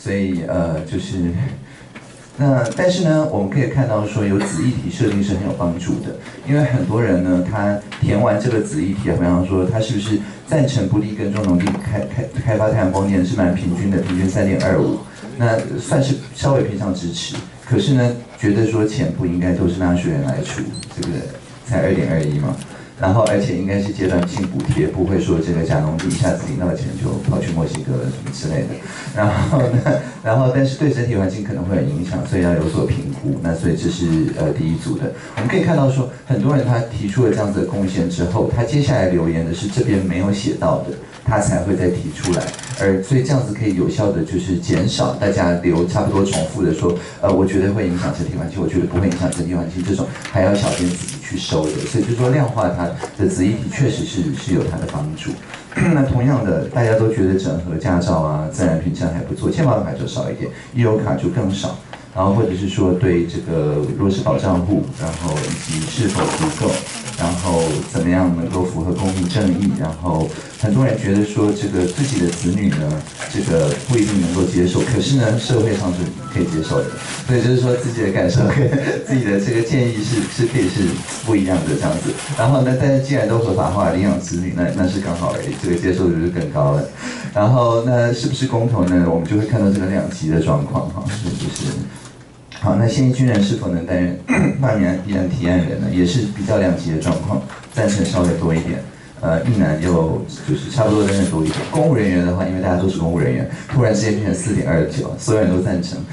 所以就是但是呢，我们可以看到说有子议题设定是很有帮助的，因为很多人呢，他填完这个子议题，比方说他是不是赞成不利耕种农地开发太阳光电是蛮平均的，平均3.25，那算是稍微偏向支持。可是呢，觉得说钱不应该都是纳税人来出，这个才2.21嘛。然后，而且应该是阶段性补贴，不会说这个假农地一下子领到钱就跑去墨西哥了什么之类的。然后，但是对整体环境可能会有影响，所以要有所评估。那所以这是第一组的。我们可以看到说，很多人他提出了这样子的贡献之后，他接下来留言的是这边没有写到的，他才会再提出来。所以这样子可以有效的就是减少大家留差不多重复的说，我觉得会影响整体环境，我觉得不会影响整体环境，这种还要小编自己去收的。所以就是说量化它的子议题确实是有它的帮助。那同样的，大家都觉得整合驾照啊、自然凭证还不错，健保卡就少一点，医疗卡就更少。然后或者是说对这个弱势保障户，然后以及是否足够，然后怎么样能够符合公平正义，然后很多人觉得说这个自己的子女呢，这个不一定能够接受，可是呢社会上是可以接受的，所以就是说自己的感受跟自己的这个建议是可以是不一样的这样子。然后呢，但是既然都合法化领养子女，那是刚好这个接受度就更高了。然后那是不是公投呢？我们就会看到这个两极的状况哈，就是。好，那现役军人是否能担任罢免议案提案人呢？也是比较两极的状况，赞成稍微多一点，役男就是差不多担任多一点。公务人员的话，因为大家都是公务人员，突然之间变成4.29，所有人都赞成。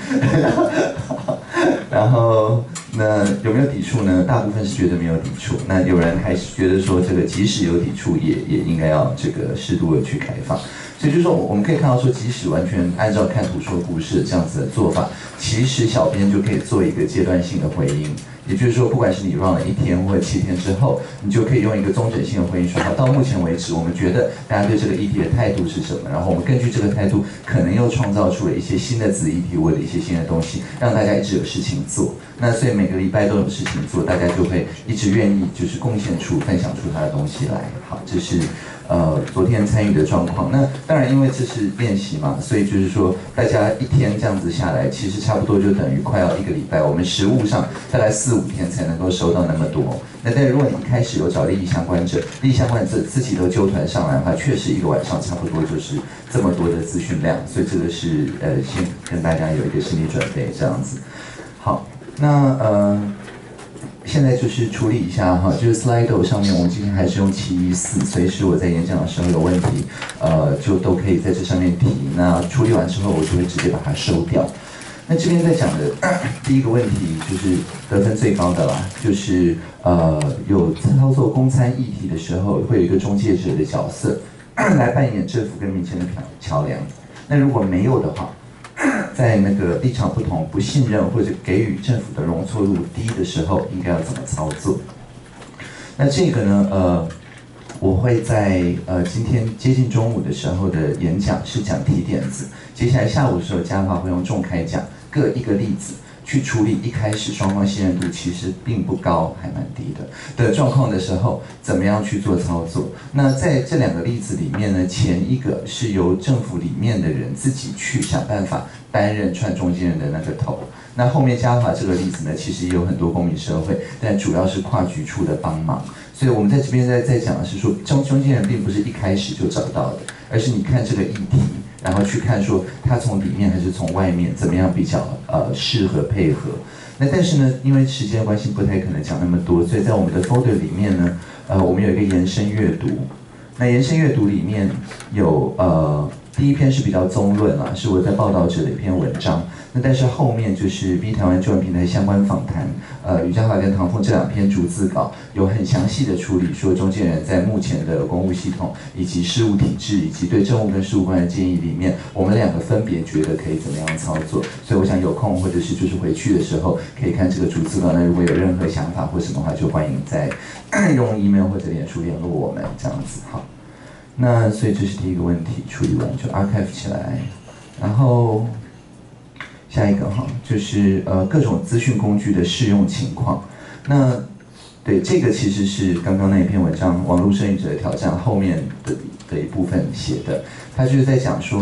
然后那有没有抵触呢？大部分是觉得没有抵触，那有人还是觉得说这个即使有抵触也应该要这个适度的去开放。所以就是说，我们可以看到说，即使完全按照看图说故事这样子的做法，其实小编就可以做一个阶段性的回应。也就是说，不管是你 run 了1天或者7天之后，你就可以用一个中整性的回应说，好，到目前为止，我们觉得大家对这个议题的态度是什么？然后我们根据这个态度，可能又创造出了一些新的子议题或者一些新的东西，让大家一直有事情做。那所以每个礼拜都有事情做，大家就会一直愿意就是贡献出、分享出他的东西来。好，这是。昨天参与的状况，那当然因为这是练习嘛，所以就是说大家1天这样子下来，其实差不多就等于快要1个礼拜。我们实务上大概4、5天才能够收到那么多。那但如果你一开始有找利益相关者，利益相关者自己都揪团上来的话，确实1个晚上差不多就是这么多的资讯量，所以这个是先跟大家有一个心理准备这样子。好，那现在就是处理一下哈，就是 Slido 上面我们今天还是用714，随时我在演讲的时候有问题，就都可以在这上面提。那处理完之后，我就会直接把它收掉。那这边在讲的第一个问题就是得分最高的啦，就是有操作公参议题的时候，会有一个中介者的角色来扮演政府跟民间的桥梁。那如果没有的话，在那个立场不同、不信任或者给予政府的容错度低的时候，应该要怎么操作？那这个呢，我会在今天接近中午的时候的演讲是讲提点子，接下来下午的时候家法会用重开讲各一个例子。去处理一开始双方信任度其实并不高，还蛮低的状况的时候，怎么样去做操作？那在这2个例子里面呢，前一个是由政府里面的人自己去想办法担任串中间人的那个头。那后面加法这个例子呢，其实也有很多公民社会，但主要是跨局处的帮忙。所以我们在这边在讲的是说，中间人并不是一开始就找到的，而是你看这个议题。然后去看说他从里面还是从外面怎么样比较适合配合。那但是呢，因为时间关系不太可能讲那么多，所以在我们的 folder 里面呢，我们有一个延伸阅读。那延伸阅读里面有第一篇是比较综论啦，是我在报道者的一篇文章。那但是后面就是 B 台湾中文平台相关访谈，吕家华跟唐凤这2篇逐字稿有很详细的处理，说中间人在目前的公务系统以及事务体制以及对政务跟事务官的建议里面，我们2个分别觉得可以怎么样操作。所以我想有空或者是就是回去的时候可以看这个逐字稿。那如果有任何想法或什么话，就欢迎再用 email 或者脸书联络我们这样子。好，那所以这是第一个问题，处理完就 archive 起来，然后。下一个哈，就是各种资讯工具的适用情况。那对这个其实是刚刚那一篇文章《网络生育者的挑战》后面的一部分写的，他就是在讲说，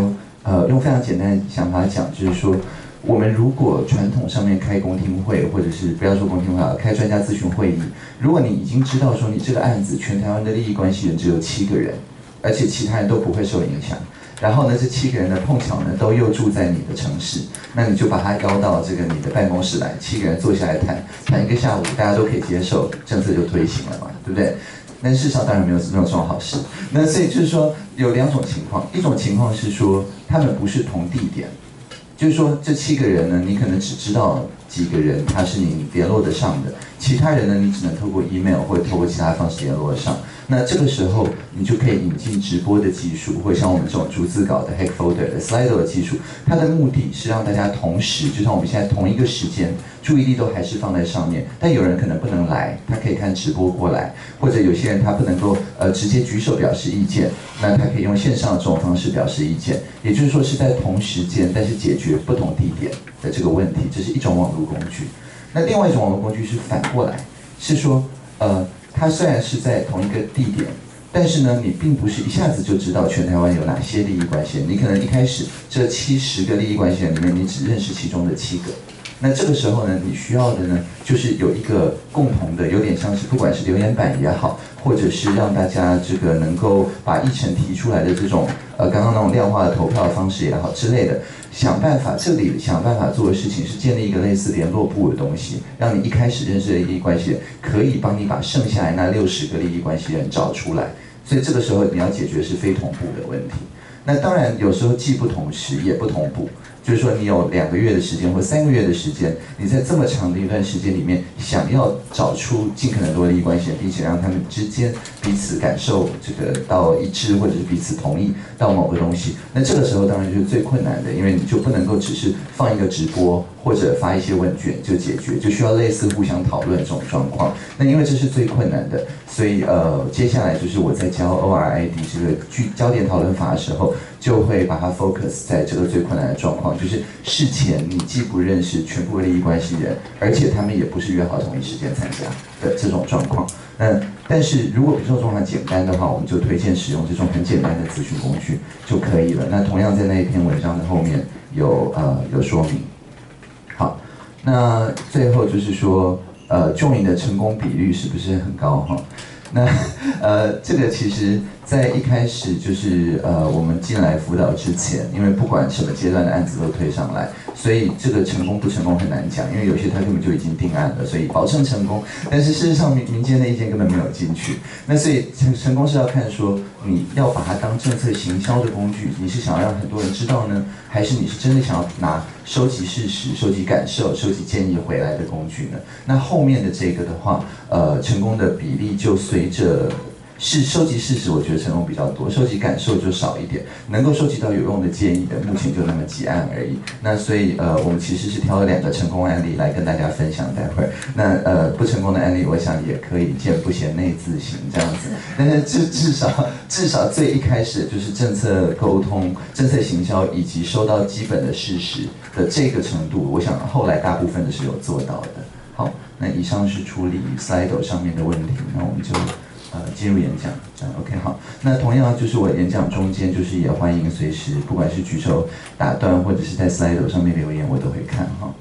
用非常简单的想法讲，就是说，我们如果传统上面开公听会，或者是不要说公听会了，开专家咨询会议，如果你已经知道说你这个案子全台湾的利益关系人只有7个人，而且其他人都不会受影响。然后呢，这7个人呢碰巧呢都又住在你的城市，那你就把他邀到这个你的办公室来，7个人坐下来谈1个下午，大家都可以接受，政策就推行了嘛，对不对？但事实上当然没有这种好事。那所以就是说有2种情况，一种情况是说他们不是同地点，就是说这7个人呢，你可能只知道几个人他是你联络得上的，其他人呢你只能透过 email 或者透过其他方式联络得上。那这个时候你就可以引进直播的技术，或者像我们这种逐字稿的 Hack Folder 的 Slido 的技术，它的目的是让大家同时，就像我们现在同一个时间，注意力都还是放在上面。但有人可能不能来，他可以看直播过来，或者有些人他不能够直接举手表示意见，那他可以用线上的这种方式表示意见。也就是说是在同时间，但是解决不同地点的这个问题，这是一种网络工具。那另外一种网络工具是反过来，是说它虽然是在同一个地点，但是呢，你并不是一下子就知道全台湾有哪些利益关系人。你可能一开始这70个利益关系人里面，你只认识其中的7个。那这个时候呢，你需要的呢，就是有一个共同的，有点像是不管是留言板也好，或者是让大家这个能够把议程提出来的这种刚刚那种量化的投票的方式也好之类的，想办法做的事情是建立一个类似联络部的东西，让你一开始认识的利益关系人可以帮你把剩下来那60个利益关系人找出来。所以这个时候你要解决是非同步的问题。那当然有时候既不同时也不同步。就是说，你有2个月的时间或3个月的时间，你在这么长的一段时间里面，想要找出尽可能多的利益关系人，并且让他们之间彼此感受这个到一致，或者是彼此同意到某个东西，那这个时候当然就是最困难的，因为你就不能够只是放一个直播或者发一些问卷就解决，就需要类似互相讨论这种状况。那因为这是最困难的，所以接下来就是我在教 ORID 这个焦点讨论法的时候，就会把它 focus 在这个最困难的状况。就是事前你既不认识全部的利益关系人，而且他们也不是约好同一时间参加的这种状况。但是如果比这种状况简单的话，我们就推荐使用这种很简单的咨询工具就可以了。那同样在那一篇文章的后面有说明。好，那最后就是说join 的成功比率是不是很高哈？那这个其实在一开始就是我们进来辅导之前，因为不管什么阶段的案子都推上来，所以这个成功不成功很难讲，因为有些他根本就已经定案了，所以保证成功。但是事实上民间的意见根本没有进去，那所以成功是要看说你要把它当政策行销的工具，你是想要让很多人知道呢，还是你是真的想要拿收集事实、收集感受、收集建议回来的工具呢？那后面的这个的话，成功的比例就随着收集事实，我觉得成功比较多，收集感受就少一点。能够收集到有用的建议的，目前就那么几案而已。那所以我们其实是挑了2个成功案例来跟大家分享。待会儿那不成功的案例，我想也可以见不贤内自省这样子。但是至少最一开始就是政策沟通、政策行销以及收到基本的事实的这个程度，我想后来大部分的是有做到的。好，那以上是处理 Slido 上面的问题，那我们就进入演讲，这样 OK 好。那同样就是我演讲中间就是也欢迎随时不管是举手打断或者是在 Slido 上面留言，我都会看哈。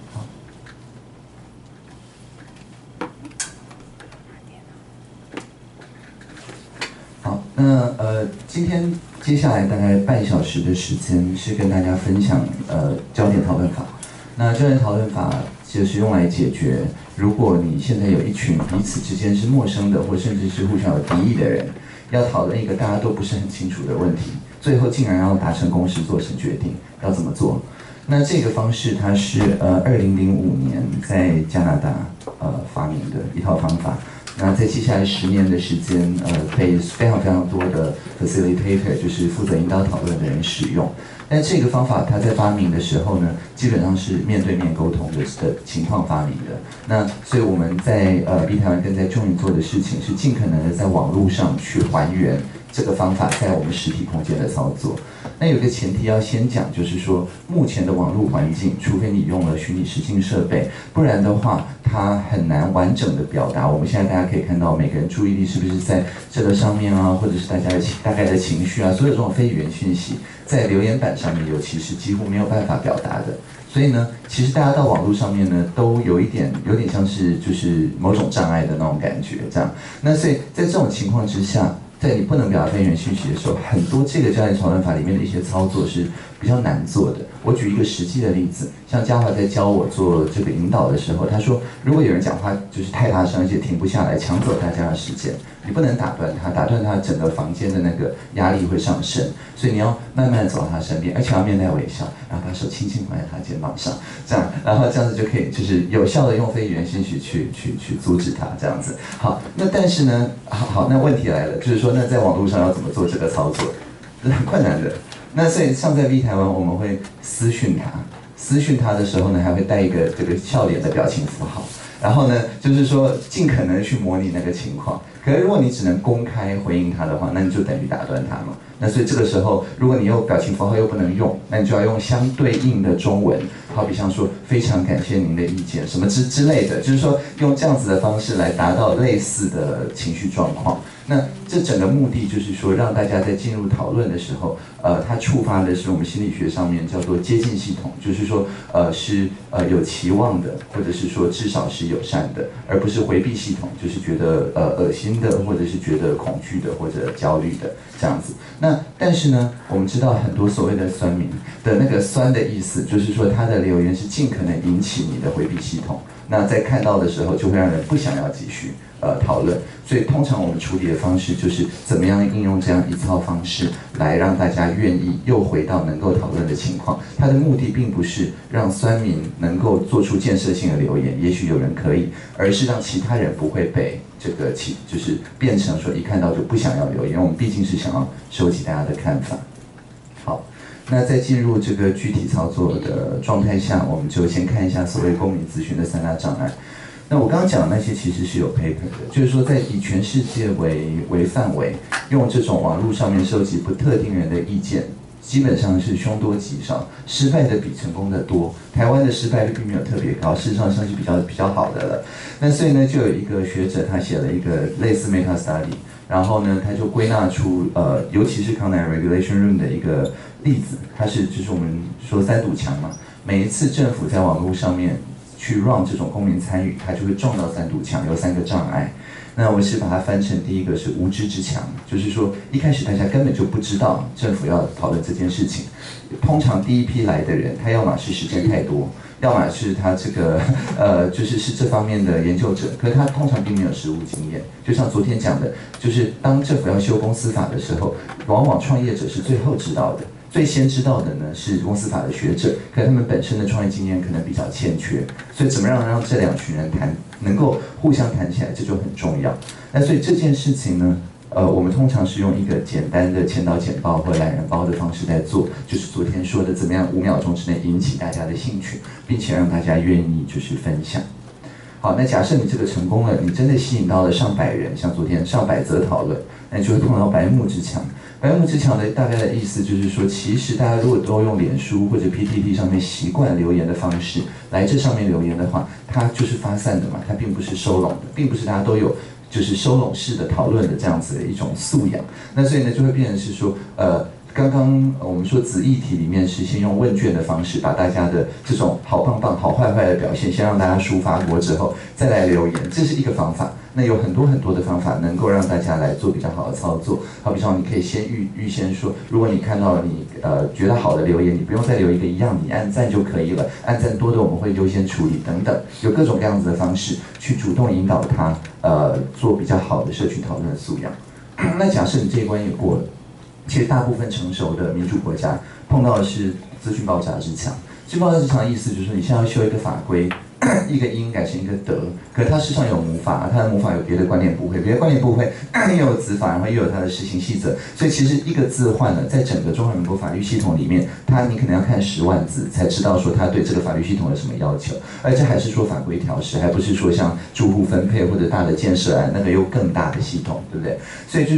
好，那今天接下来大概半小时的时间是跟大家分享焦点讨论法。那焦点讨论法就是用来解决，如果你现在有一群彼此之间是陌生的，或甚至是互相有敌意的人，要讨论一个大家都不是很清楚的问题，最后竟然要达成共识做成决定，要怎么做？那这个方式它是2005年在加拿大发明的一套方法。那在接下来10年的时间，被非常非常多的 facilitator， 就是负责引导讨论的人使用。但这个方法它在发明的时候呢，基本上是面对面沟通的情况发明的。那所以我们在B台湾跟在join做的事情是尽可能的在网络上去还原这个方法在我们实体空间的操作。那有一个前提要先讲，就是说目前的网络环境，除非你用了虚拟实境设备，不然的话它很难完整的表达。我们现在大家可以看到每个人注意力是不是在这个上面啊，或者是大家的大概的情绪啊，所有这种非语言讯息在留言板上面，尤其是几乎没有办法表达的。所以呢，其实大家到网络上面呢，都有点像是就是某种障碍的那种感觉，这样。那所以在这种情况之下，在你不能表达非原讯息的时候，很多这个交易讨论法里面的一些操作是比较难做的。我举一个实际的例子，像嘉华在教我做这个引导的时候，他说，如果有人讲话就是太大声，而且停不下来，抢走大家的时间，你不能打断他，打断他整个房间的那个压力会上升，所以你要慢慢走到他身边，而且要面带微笑，然后把手轻轻放在他肩膀上，这样，然后这样子就可以就是有效的用非语言信息去阻止他这样子。好，那但是呢，好，那问题来了，就是说，那在网络上要怎么做这个操作？这是很困难的。那所以像在 V 台湾，我们会私讯他的时候呢，还会带一个这个笑脸的表情符号，然后呢，就是说尽可能去模拟那个情况。可是如果你只能公开回应他的话，那你就等于打断他嘛。那所以这个时候，如果你用表情符号又不能用，那你就要用相对应的中文，好比像说非常感谢您的意见什么之类的，就是说用这样子的方式来达到类似的情绪状况。那这整个目的就是说，让大家在进入讨论的时候，它触发的是我们心理学上面叫做接近系统，就是说，是有期望的，或者是说至少是友善的，而不是回避系统，就是觉得恶心的，或者是觉得恐惧的，或者焦虑的这样子。那但是呢，我们知道很多所谓的酸民的那个酸的意思，就是说他的留言是尽可能引起你的回避系统。那在看到的时候，就会让人不想要继续讨论。所以通常我们处理的方式就是怎么样应用这样一套方式来让大家愿意又回到能够讨论的情况。它的目的并不是让酸民能够做出建设性的留言，也许有人可以，而是让其他人不会被这个就是变成说一看到就不想要留言。我们毕竟是想要收集大家的看法。好。那在进入这个具体操作的状态下，我们就先看一下所谓公民咨询的3大障碍。那我刚刚讲的那些其实是有 paper 的，就是说在以全世界为范围，用这种网络上面收集不特定人的意见，基本上是凶多吉少，失败的比成功的多。台湾的失败率并没有特别高，事实上算是比较好的了。那所以呢，就有一个学者他写了一个类似 meta study， 然后呢，他就归纳出尤其是康奈尔 regulation room 的一个例子，它是就是我们说3堵墙嘛，每一次政府在网络上面去 run 这种公民参与，它就会撞到3堵墙，有3个障碍。那我是把它翻成第一个是无知之墙，就是说一开始大家根本就不知道政府要讨论这件事情。通常第一批来的人，他要么是时间太多，要么是他这个就是这方面的研究者，可是他通常并没有实务经验。就像昨天讲的，就是当政府要修公司法的时候，往往创业者是最后知道的。最先知道的呢是公司法的学者，可他们本身的创业经验可能比较欠缺，所以怎么样让这2群人能够互相谈起来，这就很重要。那所以这件事情呢，我们通常是用一个简单的签到简报或懒人包的方式在做，就是昨天说的怎么样5秒钟之内引起大家的兴趣，并且让大家愿意就是分享。好，那假设你这个成功了，你真的吸引到了上百人，像昨天上百则讨论，那你就会碰到白幕之墙。白幕之墙的大概的意思就是说，其实大家如果都用脸书或者 PTT 上面习惯留言的方式来这上面留言的话，它就是发散的嘛，它并不是收拢的，并不是大家都有就是收拢式的讨论的这样子的一种素养。那所以呢，就会变成是说，刚刚我们说子议题里面是先用问卷的方式，把大家的这种好棒棒、好坏坏的表现，先让大家抒发过之后，再来留言，这是一个方法。那有很多很多的方法能够让大家来做比较好的操作。好比说，你可以先预先说，如果你看到了你觉得好的留言，你不用再留一个一样，你按赞就可以了。按赞多的我们会优先处理等等，有各种各样子的方式去主动引导他做比较好的社群讨论的素养。那假设你这一关也过了。其实大部分成熟的民主国家碰到的是资讯爆炸之墙。资讯爆炸之墙的意思就是说，你现在要修一个法规，一个因改成一个德，可是它事实上有母法，它的母法有别的关联部会，别的关联部会又有子法，然后又有它的施行细则，所以其实一个字换了，在整个中华民国法律系统里面，你可能要看10万字才知道说它对这个法律系统有什么要求，而且还是说法规调试，还不是说像住户分配或者大的建设案那个又更大的系统，对不对？所以就是说，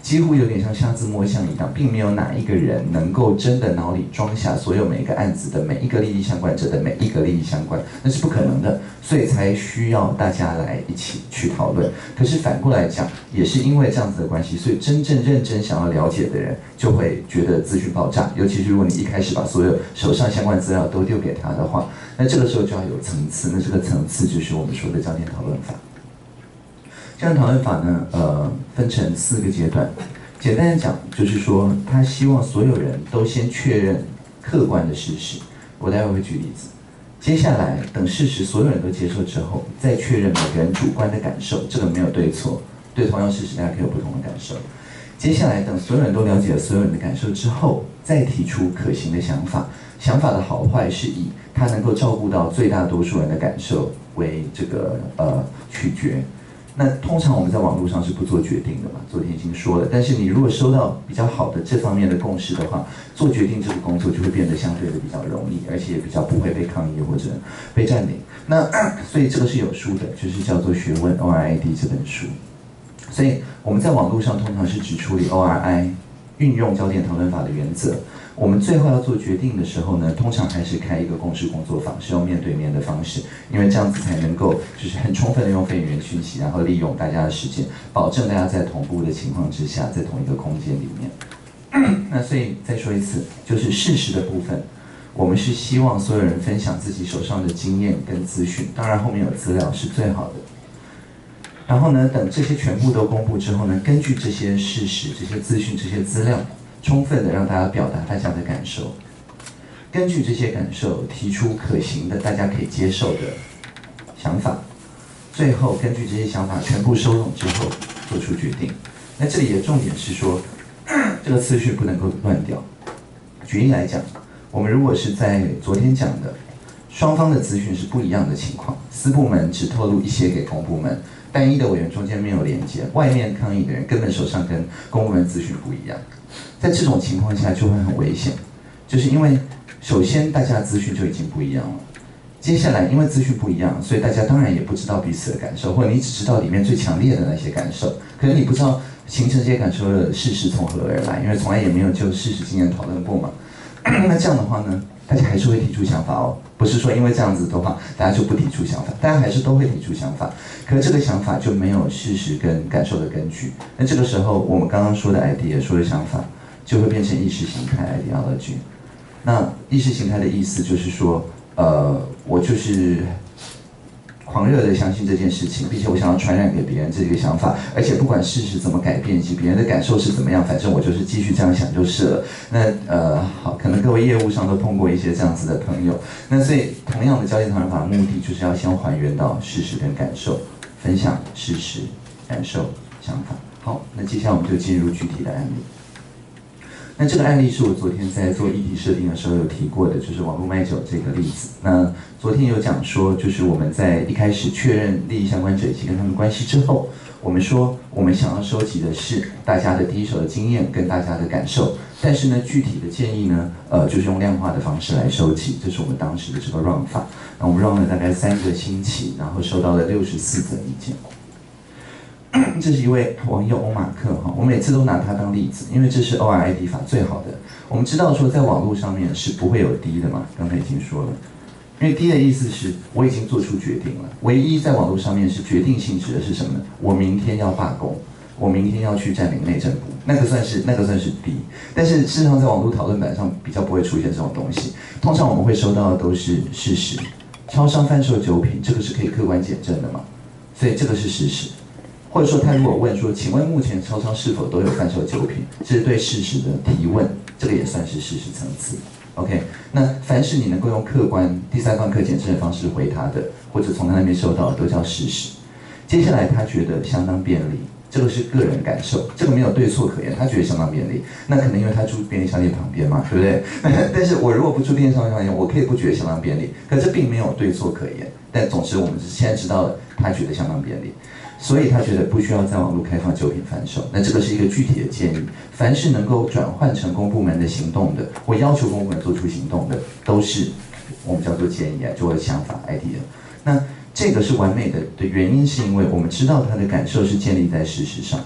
几乎有点像瞎子摸象一样，并没有哪一个人能够真的脑里装下所有每一个案子的每一个利益相关者的每一个利益相关，那是不可能的，所以才需要大家来一起去讨论。可是反过来讲，也是因为这样子的关系，所以真正认真想要了解的人，就会觉得资讯爆炸。尤其是如果你一开始把所有手上相关资料都丢给他的话，那这个时候就要有层次，那这个层次就是我们说的焦点讨论法。焦点讨论法呢，分成4个阶段。简单的讲，就是说他希望所有人都先确认客观的事实。我待会会举例子。接下来等事实所有人都接受之后，再确认每个人主观的感受，这个没有对错，对同样事实大家可以有不同的感受。接下来等所有人都了解了所有人的感受之后，再提出可行的想法。想法的好坏是以它能够照顾到最大多数人的感受为这个取决。那通常我们在网络上是不做决定的嘛，昨天已经说了。但是你如果收到比较好的这方面的共识的话，做决定这个工作就会变得相对的比较容易，而且也比较不会被抗议或者被占领。那所以这个是有书的，就是叫做《学问 ORID》这本书。所以我们在网络上通常是只处理 ORI， 运用焦点讨论法的原则。我们最后要做决定的时候呢，通常还是开一个共识工作坊，是用面对面的方式，因为这样子才能够就是很充分的用非语言讯息，然后利用大家的时间，保证大家在同步的情况之下，在同一个空间里面。那所以再说一次，就是事实的部分，我们是希望所有人分享自己手上的经验跟资讯，当然后面有资料是最好的。然后呢，等这些全部都公布之后呢，根据这些事实、这些资讯、这些资料，充分的让大家表达大家的感受，根据这些感受提出可行的、大家可以接受的想法，最后根据这些想法全部收拢之后做出决定。那这里的重点是说，这个次序不能够乱掉。举例来讲，我们如果是在昨天讲的，双方的资讯是不一样的情况，私部门只透露一些给公部门，单一的委员中间没有连接，外面抗议的人根本手上跟公部门资讯不一样。在这种情况下就会很危险，就是因为首先大家的资讯就已经不一样了，接下来因为资讯不一样，所以大家当然也不知道彼此的感受，或者你只知道里面最强烈的那些感受，可是你不知道形成这些感受的事实从何而来，因为从来也没有就事实经验讨论过嘛。那这样的话呢，大家还是会提出想法哦，不是说因为这样子的话大家就不提出想法，大家还是都会提出想法，可是这个想法就没有事实跟感受的根据。那这个时候我们刚刚说的 idea 说的想法就会变成意识形态 ideology。那意识形态的意思就是说，我就是狂热的相信这件事情，并且我想要传染给别人这个想法，而且不管事实怎么改变以及别人的感受是怎么样，反正我就是继续这样想就是了。那好，可能各位业务上都碰过一些这样子的朋友。那所以同样的焦点讨论法的目的就是要先还原到事实跟感受，分享事实、感受、想法。好，那接下来我们就进入具体的案例。那这个案例是我昨天在做议题设定的时候有提过的，就是网络卖酒这个例子。那昨天有讲说，就是我们在一开始确认利益相关者以及跟他们关系之后，我们说我们想要收集的是大家的第一手的经验跟大家的感受，但是呢，具体的建议呢，就是用量化的方式来收集，这是我们当时的这个 run 法。那我们 run 了大概3个星期，然后收到了64则意见。这是一位网友欧马克哈，我每次都拿他当例子，因为这是 ORID 法最好的。我们知道说在网络上面是不会有D的嘛，刚才已经说了，因为D的意思是我已经做出决定了，唯一在网络上面是决定性质的是什么呢？我明天要罢工，我明天要去占领内政部，那个算是 D。但是事实上在网络讨论板上比较不会出现这种东西，通常我们会收到的都是事实，超商贩售酒品，这个是可以客观检证的嘛，所以这个是事实。或者说他如果问说，请问目前超商是否都有贩售酒品？这是对事实的提问，这个也算是事实层次。OK， 那凡是你能够用客观第三方可检证的方式回答的，或者从他那边收到的，都叫事实。接下来他觉得相当便利，这个是个人感受，这个没有对错可言，他觉得相当便利。那可能因为他住便利商店旁边嘛，对不对？但是我如果不住便利商店旁边，我可以不觉得相当便利，可这并没有对错可言。但总之我们现在知道了，他觉得相当便利。所以他觉得不需要在网络开放酒品贩售，那这个是一个具体的建议。凡是能够转换成公部门的行动的，或要求公部门做出行动的，都是我们叫做建议啊，就想法 idea。那这个是完美的原因，是因为我们知道他的感受是建立在事实上，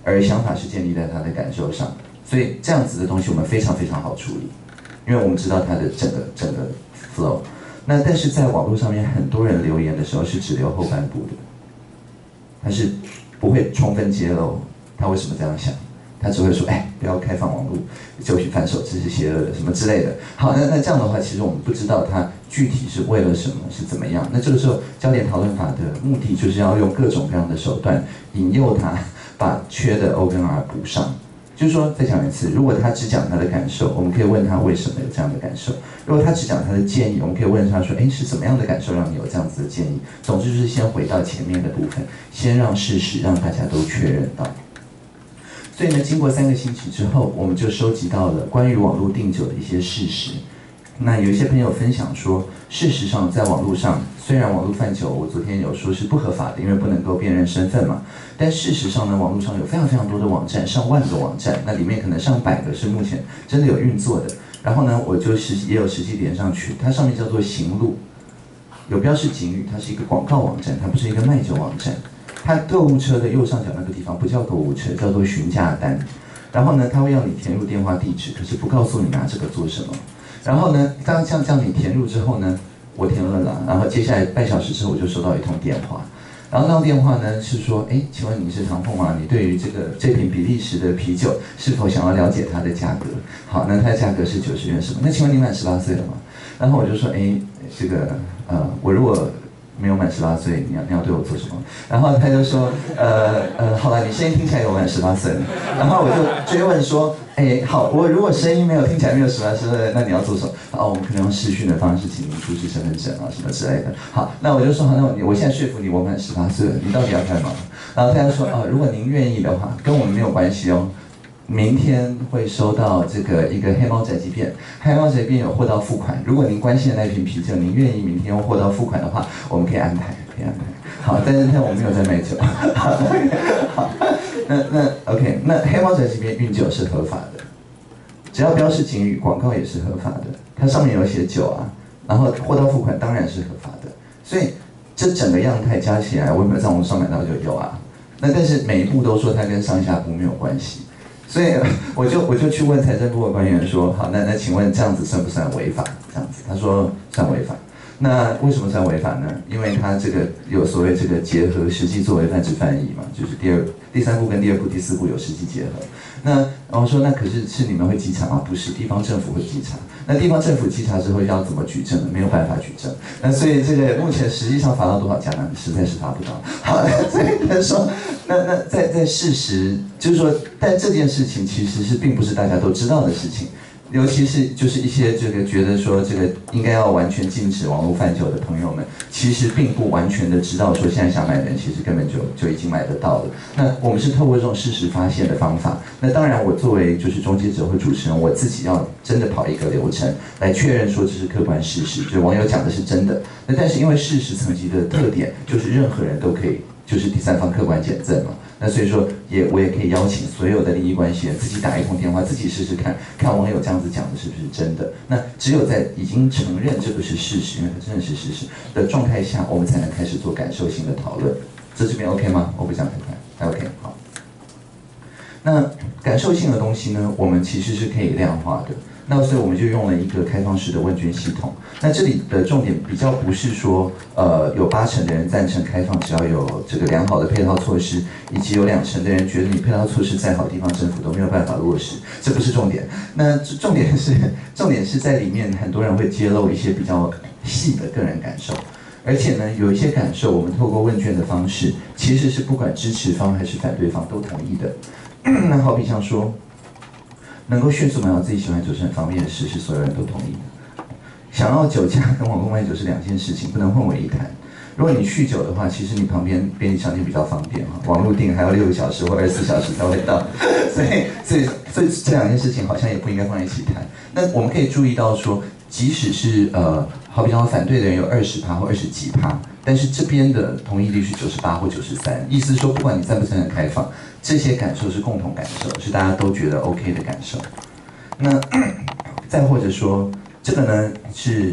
而想法是建立在他的感受上，所以这样子的东西我们非常非常好处理，因为我们知道它的整个 flow。那但是在网络上面，很多人留言的时候是只留后半部的，他是不会充分揭露他为什么这样想，他只会说，哎，不要开放网络，就许反手，这是邪恶的什么之类的。好，那这样的话，其实我们不知道他具体是为了什么，是怎么样。那这个时候，焦点讨论法的目的就是要用各种各样的手段引诱他把缺的 O 跟 R 补上。就是说，再讲一次，如果他只讲他的感受，我们可以问他为什么有这样的感受；如果他只讲他的建议，我们可以问他说，哎，是怎么样的感受让你有这样子的建议？总之就是先回到前面的部分，先让事实让大家都确认到。所以呢，经过3个星期之后，我们就收集到了关于网络订酒的一些事实。那有一些朋友分享说，事实上在网络上，虽然网络贩酒，我昨天有说是不合法的，因为不能够辨认身份嘛。但事实上呢，网络上有非常非常多的网站，上万个网站，那里面可能上百个是目前真的有运作的。然后呢，我就也有实际连上去，它上面叫做行路，有标示警语，它是一个广告网站，它不是一个卖酒网站。它购物车的右上角那个地方不叫购物车，叫做询价单。然后呢，它会要你填入电话地址，可是不告诉你拿这个做什么。然后呢，当这样你填入之后呢，我填了啦，然后接下来半小时之后我就收到一通电话，然后那通电话呢是说，哎，请问你是唐凤吗？你对于这瓶比利时的啤酒是否想要了解它的价格？好，那它的价格是90元什么？那请问你满18岁了吗？然后我就说，哎，我如果没有满18岁，你要对我做什么？然后他就说，好了，你声音听起来有满18岁了。然后我就追问说，哎，好，我如果声音听起来没有18岁，那你要做什么？哦，我们可能用视讯的方式请您出示身份证啊什么之类的。好，那我就说，好，那我现在说服你，我满18岁了，你到底要干嘛？然后他就说，哦，如果您愿意的话，跟我们没有关系哦。明天会收到一个黑猫宅急便，黑猫宅急便有货到付款。如果您关心的那瓶啤酒，您愿意明天用货到付款的话，我们可以安排。好，但是我没有在卖酒。好，那 OK， 那黑猫宅急便运酒是合法的，只要标示警语，广告也是合法的，它上面有写酒啊，然后货到付款当然是合法的。所以这整个样态加起来，我有没有在网上买到就有啊？那但是每一步都说它跟上下步没有关系。所以我就去问财政部的官员说，好，那请问这样子算不算违法？这样子，他说算违法。那为什么算违法呢？因为他这个有所谓结合实际作为泛指翻译嘛，就是第3步跟第2步、第4步有实际结合。那我说那可是你们会稽查吗？不是，地方政府会稽查。那地方政府稽查之后要怎么举证呢？没有办法举证。那所以目前实际上罚到多少家呢？实在是罚不到。好，所以他说，那在事实就是说，但这件事情其实并不是大家都知道的事情。尤其是就是一些觉得说应该要完全禁止网络贩酒的朋友们，其实并不完全的知道说现在想买的人其实根本就已经买得到了。那我们是透过这种事实发现的方法。那当然我作为中介者或主持人，我自己要真的跑一个流程来确认说这是客观事实，就是网友讲的是真的。那但是因为事实层级的特点，就是任何人都可以第三方客观检证嘛。那所以说我也可以邀请所有的利益关系人自己打一通电话，自己试试看网友这样子讲的是不是真的。那只有在已经承认这个是事实，因为它真的是事实的状态下，我们才能开始做感受性的讨论。这边 OK 吗？我不讲太快 ，OK 好。那感受性的东西呢，我们其实是可以量化的。那所以我们就用了一个开放式的问卷系统。那这里的重点比较不是说，有80%的人赞成开放，只要有良好的配套措施，以及有20%的人觉得你配套措施再好，地方政府都没有办法落实，这不是重点。那重点是在里面很多人会揭露一些比较细的个人感受，而且呢，有一些感受我们透过问卷的方式，其实是不管支持方还是反对方都同意的。那好比像说，能够迅速买到自己喜欢酒是很方便的事，是所有人都同意的。想要酒驾跟网络卖酒是2件事情，不能混为一谈。如果你酗酒的话，其实你旁边便利商店比较方便哈，网络订还要6个小时或24小时才会到，所以这2件事情好像也不应该放在一起谈。那我们可以注意到说，即使是好比方反对的人有20%或20几%，但是这边的同意率是98或93，意思是说不管你赞不赞成开放，这些感受是共同感受，是大家都觉得 OK 的感受。那再或者说，这个呢是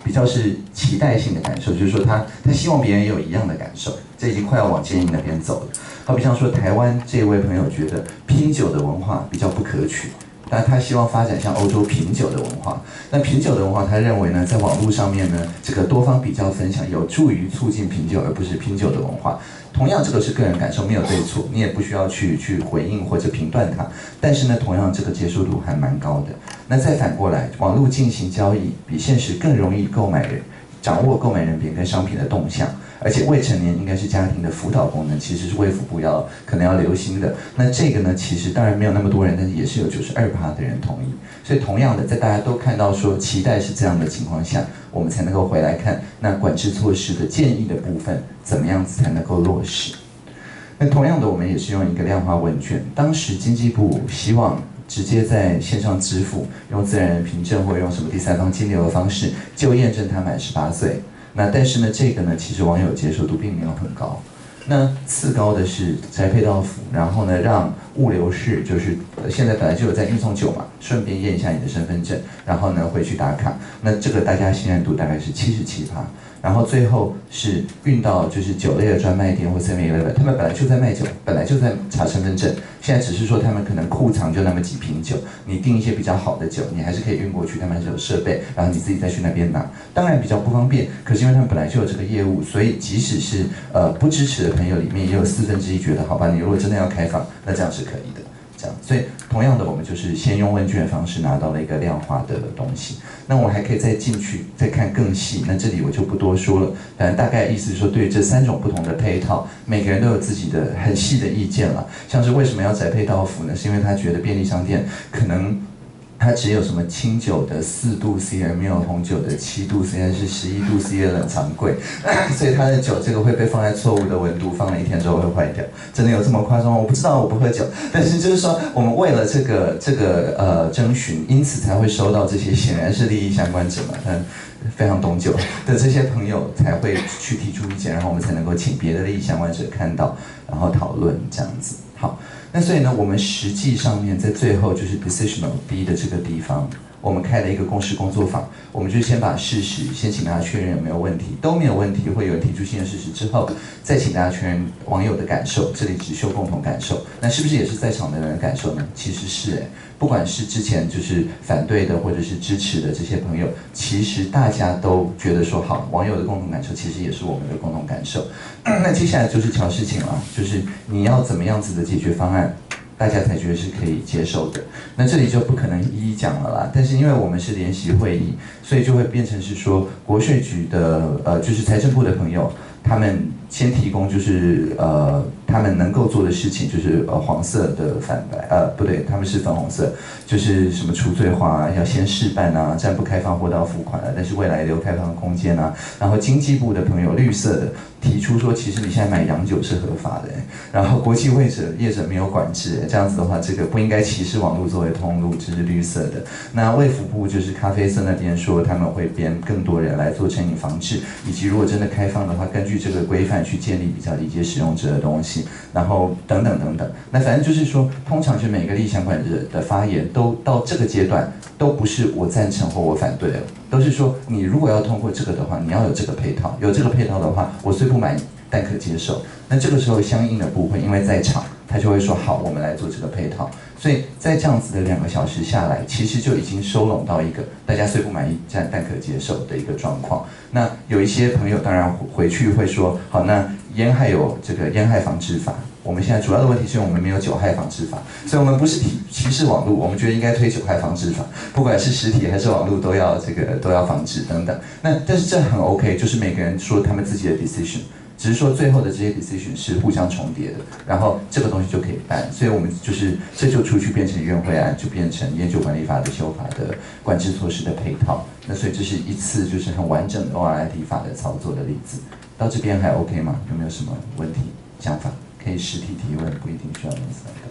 比较是期待性的感受，就是说他希望别人也有一样的感受，这已经快要往建议那边走了。好比像说台湾这位朋友觉得拼酒的文化比较不可取，但他希望发展像欧洲品酒的文化。那品酒的文化，他认为呢，在网络上面呢，这个多方比较分享有助于促进品酒，而不是拼酒的文化。同样，这个是个人感受，没有对错，你也不需要去回应或者评断它。但是呢，同样这个接受度还蛮高的。那再反过来，网络进行交易比现实更容易掌握购买人品跟商品的动向。而且未成年应该是家庭的辅导功能，其实是卫福部可能要留心的。那这个呢，其实当然没有那么多人，但是也是有92%的人同意。所以同样的，在大家都看到说期待是这样的情况下，我们才能够回来看那管制措施的建议的部分，怎么样子才能够落实。那同样的，我们也是用一个量化问卷，当时经济部希望直接在线上支付，用自然人凭证或用什么第三方金流的方式，就验证他满18岁。那但是呢，这个呢，其实网友接受度并没有很高。那次高的是宅配到府，然后呢，让物流室就是现在本来就有在运送酒嘛，顺便验一下你的身份证，然后呢回去打卡。那这个大家信任度大概是77%。然后最后是运到就是酒类的专卖店或 7-Eleven， 他们本来就在卖酒，本来就在查身份证，现在只是说他们可能库藏就那么几瓶酒，你订一些比较好的酒，你还是可以运过去，他们还是有设备，然后你自己再去那边拿，当然比较不方便，可是因为他们本来就有这个业务，所以即使是不支持的朋友里面，也有1/4觉得好吧，你如果真的要开放，那这样是可以的。这样，所以同样的，我们就是先用问卷的方式拿到了一个量化的东西。那我们还可以再进去再看更细，那这里我就不多说了。反正大概意思是说，对于这3种不同的配套，每个人都有自己的很细的意见了。像是为什么要宅配到府呢？是因为他觉得便利商店可能它只有什么清酒的4度 C， 而没有红酒的7度 C， 还是11度 C 的冷藏柜，所以它的酒这个会被放在错误的温度，放了1天之后会坏掉。真的有这么夸张吗？我不知道，我不喝酒。但是就是说，我们为了这个征询，因此才会收到这些显然是利益相关者嘛，非常懂酒的这些朋友才会去提出意见，然后我们才能够请别的利益相关者看到，然后讨论这样子。好。那所以呢，我们实际上面在最后就是 decisional B 的这个地方，我们开了一个公示工作坊，我们就先把事实先请大家确认有没有问题，都没有问题，会有人提出新的事实之后，再请大家确认网友的感受，这里只秀共同感受，那是不是也是在场的人的感受呢？其实是不管是之前就是反对的或者是支持的这些朋友，其实大家都觉得说好，网友的共同感受其实也是我们的共同感受。那接下来就是瞧事情了，就是你要怎么样子的解决方案，大家才觉得是可以接受的。那这里就不可能一一讲了啦。但是因为我们是联席会议，所以就会变成是说，国税局的就是财政部的朋友，他们先提供就是他们能够做的事情就是黄色的反白不对，他们是粉红色，就是什么除罪化啊，要先试办啊，暂不开放货到付款啊，但是未来留开放空间啊。然后经济部的朋友绿色的提出说，其实你现在买洋酒是合法的，然后国际业者没有管制，这样子的话，这个不应该歧视网络作为通路，这是绿色的。那卫福部就是咖啡色那边说他们会编更多人来做成瘾防治，以及如果真的开放的话，根据这个规范去建立比较理解使用者的东西，然后等等等等。那反正就是说，通常是每个利益相关者的发言都到这个阶段，都不是我赞成或我反对了，都是说你如果要通过这个的话，你要有这个配套，有这个配套的话，我虽不满意，但可接受。那这个时候相应的部分，因为在场，他就会说好，我们来做这个配套。所以在这样子的2个小时下来，其实就已经收拢到一个大家虽不满意但可接受的一个状况。那有一些朋友当然回去会说，好，那烟害有这个烟害防治法。我们现在主要的问题是我们没有酒害防治法，所以我们不是歧视网络，我们觉得应该推酒害防治法，不管是实体还是网络都要防治等等。那但是这很 OK， 就是每个人说他们自己的 decision， 只是说最后的这些 decision 是互相重叠的，然后这个东西就可以办。所以我们就是这就出去变成院会案，就变成烟酒管理法的修法的管制措施的配套。那所以这是一次就是很完整的 ORIT 法的操作的例子。到这边还 OK 吗？有没有什么问题想法？可以实体提问，不一定需要用3个。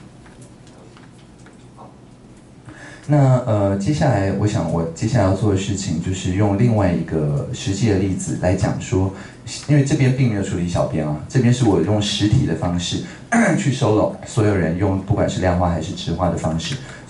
那接下来我想我接下来要做的事情就是用另外一个实际的例子来讲说，因为这边并没有处理小编啊，这边是我用实体的方式去收拢所有人用不管是量化还是质化的方式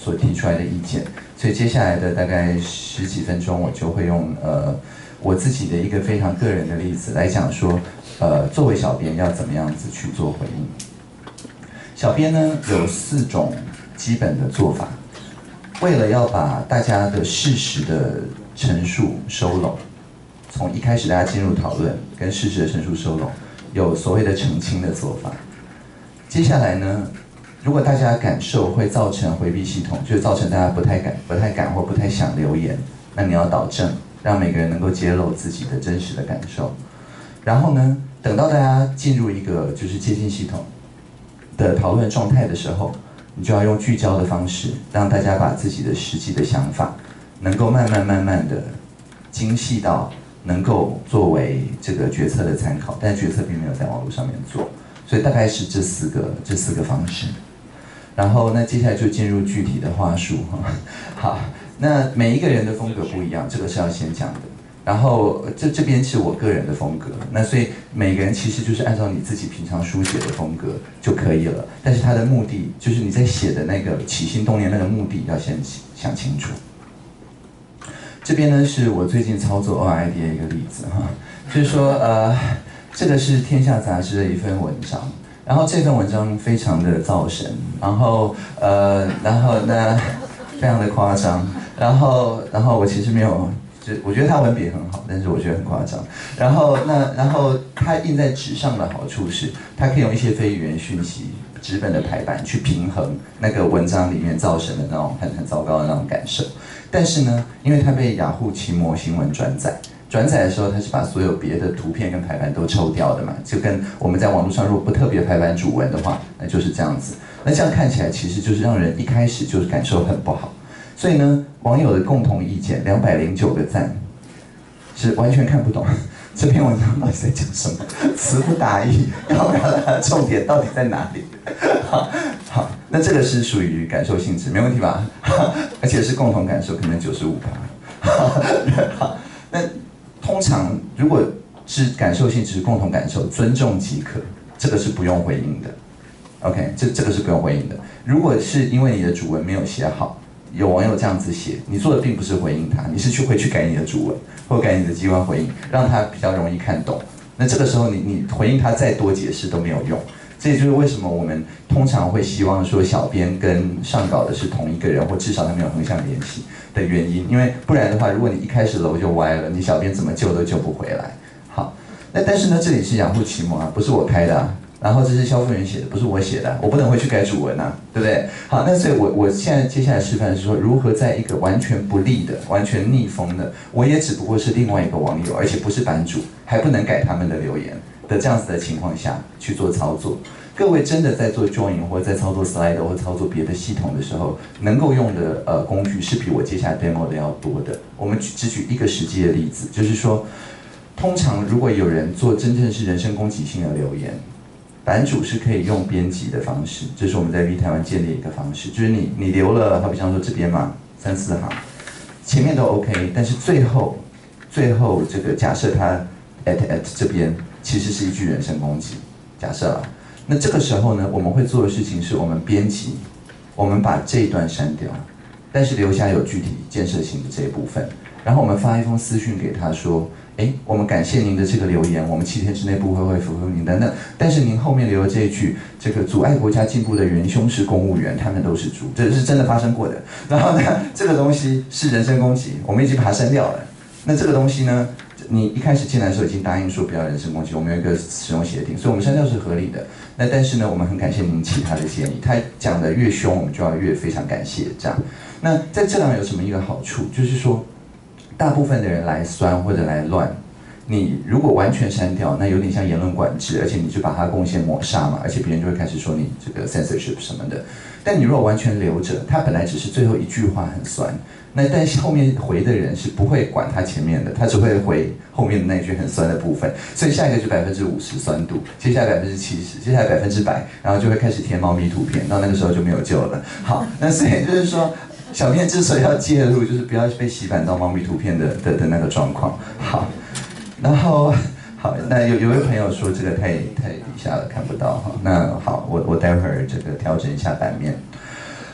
所提出来的意见。所以接下来的大概10几分钟，我就会用我自己的一个非常个人的例子来讲说，作为小编要怎么样子去做回应。小编呢有4种基本的做法，为了要把大家的事实的陈述收拢，从一开始大家进入讨论跟事实的陈述收拢，有所谓的澄清的做法。接下来呢，如果大家感受会造成回避系统，就造成大家不太敢或不太想留言，那你要导正，让每个人能够揭露自己的真实的感受。然后呢，等到大家进入一个就是接近系统的讨论状态的时候，你就要用聚焦的方式，让大家把自己的实际的想法，能够慢慢的精细到能够作为这个决策的参考，但决策并没有在网络上面做，所以大概是这四个方式。然后那接下来就进入具体的话术哈。好，那每一个人的风格不一样，这个是要先讲的。然后这边是我个人的风格，那所以每个人其实就是按照你自己平常书写的风格就可以了。但是他的目的就是你在写的那个起心动念那个目的要先想清楚。这边呢是我最近操作 OID 的一个例子哈，就是说这个是天下杂志的一份文章，然后这份文章非常的造神，然后那非常的夸张，然后我其实没有。我觉得他文笔很好，但是我觉得很夸张。然后它印在纸上的好处是，它可以用一些非语言讯息、纸本的排版去平衡那个文章里面造成的那种很糟糕的那种感受。但是呢，因为它被雅虎奇摩新闻转载的时候，它是把所有别的图片跟排版都抽掉的嘛，就跟我们在网络上如果不特别排版主文的话，那就是这样子。那这样看起来其实就是让人一开始就是感受很不好。所以呢，网友的共同意见209个赞，是完全看不懂这篇文章到底在讲什么，词不达意，要表达的重点到底在哪里？好，那这个是属于感受性质，没问题吧？而且是共同感受，可能95%。好，那通常如果是感受性质、共同感受，尊重即可，这个是不用回应的。OK， 这个是不用回应的。如果是因为你的主文没有写好，有网友这样子写，你做的并不是回应他，你是回去改你的主文，或改你的机关回应，让他比较容易看懂。那这个时候你回应他再多解释都没有用。这也就是为什么我们通常会希望说小编跟上稿的是同一个人，或至少他们有横向联系的原因。因为不然的话，如果你一开始楼就歪了，你小编怎么救都救不回来。好，那但是呢，这里是雅虎奇摩啊，不是我开的啊。然后这是肖夫人写的，不是我写的，我不能回去改主文啊，对不对？好，那所以我现在接下来示范是说，如何在一个完全不利的、完全逆风的，我也只不过是另外一个网友，而且不是版主，还不能改他们的留言的这样子的情况下去做操作。各位真的在做 join 或者在操作 slide 或操作别的系统的时候，能够用的工具是比我接下来 demo 的要多的。我们只举一个实际的例子，就是说，通常如果有人做真正是人身攻击性的留言，版主是可以用编辑的方式，这是我们在 V 台湾建立一个方式，就是你留了，好比方说这边嘛3、4行，前面都 OK， 但是最后这个假设他 at 这边其实是一句人身攻击，假设了，那这个时候呢，我们会做的事情是我们编辑，我们把这一段删掉，但是留下有具体建设性的这一部分，然后我们发一封私讯给他说。我们感谢您的这个留言，我们7天之内不会回复您等等。但是您后面留的这一句，这个阻碍国家进步的元凶是公务员，他们都是猪，这是真的发生过的。然后呢，这个东西是人身攻击，我们已经把它删掉了。那这个东西呢，你一开始进来的时候已经答应说不要人身攻击，我们有一个使用协定，所以我们删掉是合理的。那但是呢，我们很感谢您其他的建议，他讲的越凶，我们就要越非常感谢这样。那在这样有什么一个好处，就是说。大部分的人来酸或者来乱，你如果完全删掉，那有点像言论管制，而且你就把它贡献抹杀嘛，而且别人就会开始说你这个 censorship 什么的。但你如果完全留着，他本来只是最后一句话很酸，那但是后面回的人是不会管他前面的，他只会回后面的那句很酸的部分。所以下一个就50%酸度，接下来70%，接下来100%，然后就会开始贴猫咪图片，到那个时候就没有救了。好，那所以就是说。小编之所以要介入，就是不要被洗版到猫咪图片的那个状况。好，然后好，那有位朋友说这个太底下了，看不到哈。那好，我待会儿这个调整一下版面。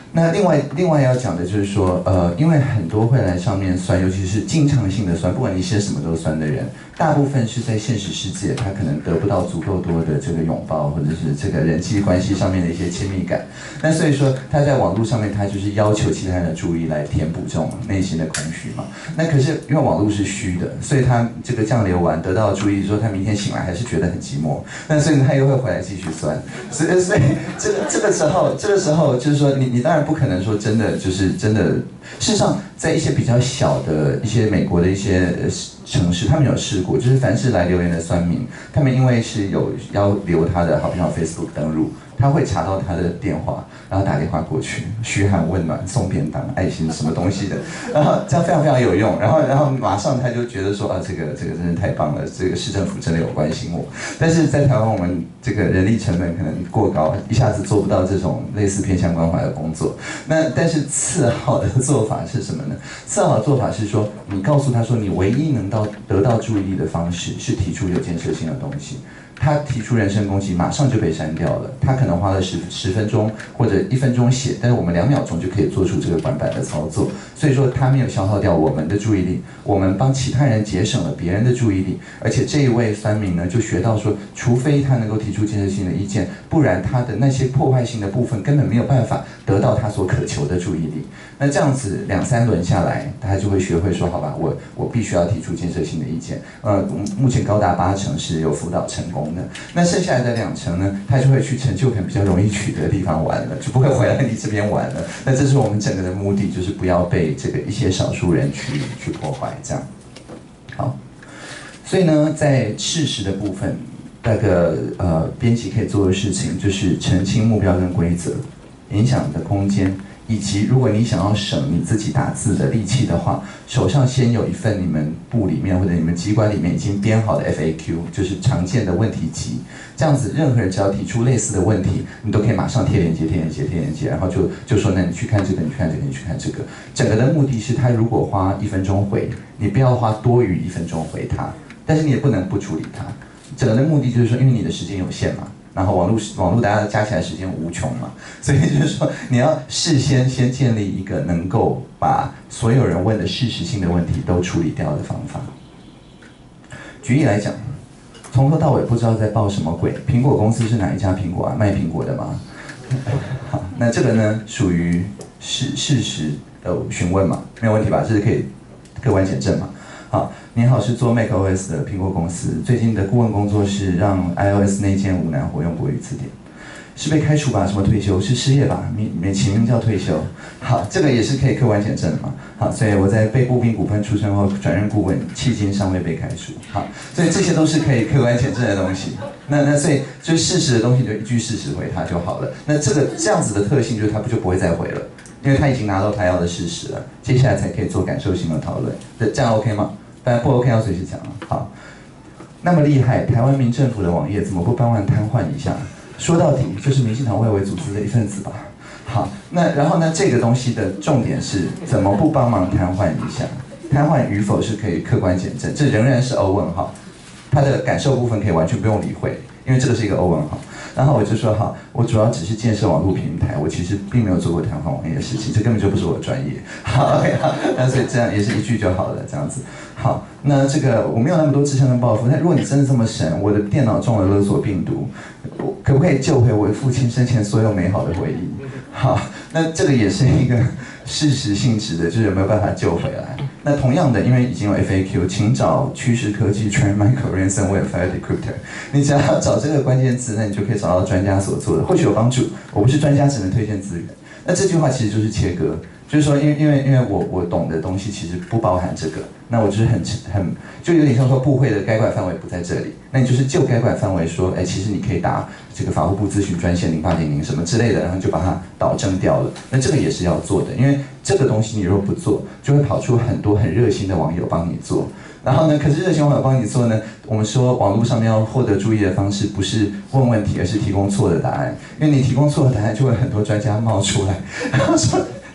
那另外要讲的就是说，因为很多会来上面酸，尤其是经常性的酸，不管你写什么都酸的人，大部分是在现实世界，他可能得不到足够多的这个拥抱，或者是这个人际关系上面的一些亲密感。那所以说他在网络上面，他就是要求其他人的注意来填补这种内心的空虚嘛。那可是因为网络是虚的，所以他这个降流完得到的注意之后，他明天醒来还是觉得很寂寞。那所以他又会回来继续酸。所以这个时候就是说，你当然不可能说真的就是真的。事实上，在一些比较小的一些美国的一些城市，他们有试过，就是凡是来留言的酸民，他们因为是有要留他的，好比像 Facebook 登录，他会查到他的电话，然后打电话过去，嘘寒问暖、送便当、爱心什么东西的，然后这样非常非常有用。然后马上他就觉得说啊，这个真是太棒了，这个市政府真的有关心我。但是在台湾，我们这个人力成本可能过高，一下子做不到这种类似偏向关怀的工作。那但是次好的做法是什么呢？次好的做法是说，你告诉他说，你唯一能得到注意力的方式是提出有建设性的东西。他提出人身攻击，马上就被删掉了。他可能花了10分钟或者1分钟写，但是我们2秒钟就可以做出这个短板的操作。所以说他没有消耗掉我们的注意力，我们帮其他人节省了别人的注意力。而且这一位酸民呢，就学到说，除非他能够提出建设性的意见，不然他的那些破坏性的部分根本没有办法得到他所渴求的注意力。那这样子2、3轮下来，他就会学会说，好吧，我必须要提出建设性的意见。目前高达80%是有辅导成功。那剩下来的2成呢，他就会去成就感比较容易取得的地方玩了，就不会回来你这边玩了。那这是我们整个的目的，就是不要被这个一些少数人去破坏，这样。好，所以呢，在事实的部分，那个编辑可以做的事情就是澄清目标跟规则，影响的空间。以及如果你想要省你自己打字的力气的话，手上先有一份你们部里面或者你们机关里面已经编好的 FAQ， 就是常见的问题集。这样子，任何人只要提出类似的问题，你都可以马上贴链接，然后就说，那你去看这个，你去看这个，你去看这个。整个的目的是，他如果花1分钟回，你不要花多余1分钟回他，但是你也不能不处理他。整个的目的就是说，因为你的时间有限嘛。然后网络大家加起来时间无穷嘛，所以就是说你要事先建立一个能够把所有人问的事实性的问题都处理掉的方法。举例来讲，从头到尾不知道在报什么鬼，苹果公司是哪一家苹果啊？卖苹果的吗？好，那这个呢属于事实的询问嘛，没有问题吧？这是可以客观检证嘛。好，您好，是做 macOS 的苹果公司，最近的顾问工作是让 iOS 内建无难活用国语词典，是被开除吧？什么退休？是失业吧？起名叫退休。好，这个也是可以客观检证的嘛。好，所以我在被步兵股份出身后转任顾问，迄今尚未被开除。好，所以这些都是可以客观检证的东西。那所以就事实的东西，你就一句事实回他就好了。那这样子的特性就是他不会再回了。因为他已经拿到他要的事实了，接下来才可以做感受性的讨论。这样 OK 吗？当然不 OK， 要随时讲了。好，那么厉害，台湾民政府的网页怎么不帮忙瘫痪一下？说到底，就是民进党外围组织的一份子吧。好，然后呢，这个东西的重点是怎么不帮忙瘫痪一下？瘫痪与否是可以客观检证，这仍然是欧问号，他的感受部分可以完全不用理会，因为这个是一个欧问号。然后我就说好，我主要只是建设网络平台，我其实并没有做过瘫痪网页的事情，这根本就不是我的专业。好，那所以这样也是一句就好了，这样子。好，那这个我没有那么多志向跟抱负，但如果你真的这么神，我的电脑中了勒索病毒，可不可以救回我父亲生前所有美好的回忆？好，那这个也是一个事实性质的，就是有没有办法救回来。那同样的，因为已经有 FAQ， 请找趋势科技 Trend Micro Ransomware File Decryptor。你只要找这个关键字，那你就可以找到专家所做的，或许有帮助。我不是专家，只能推荐资源。那这句话其实就是切割，就是说，因为我懂的东西其实不包含这个，那我就是很就有点像说部会的该管范围不在这里，那你就是就该管范围说，其实你可以打这个法务部咨询专线0800什么之类的，然后就把它导正掉了。那这个也是要做的，因为这个东西你若不做，就会跑出很多很热心的网友帮你做。然后呢，可是热心网友帮你做呢，我们说网络上面要获得注意的方式不是问问题，而是提供错的答案。因为你提供错的答案，就会很多专家冒出来，然后说